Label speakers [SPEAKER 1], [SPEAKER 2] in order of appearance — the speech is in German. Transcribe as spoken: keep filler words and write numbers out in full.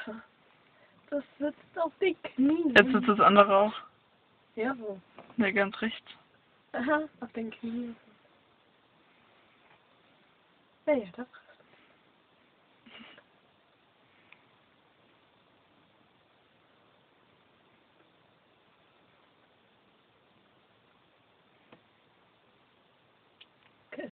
[SPEAKER 1] Das sitzt auf den Knien.
[SPEAKER 2] Jetzt sitzt das andere auch.
[SPEAKER 1] Ja, wo?
[SPEAKER 2] Ne, ganz rechts.
[SPEAKER 1] Aha, auf den Knien. Ja, ja, doch.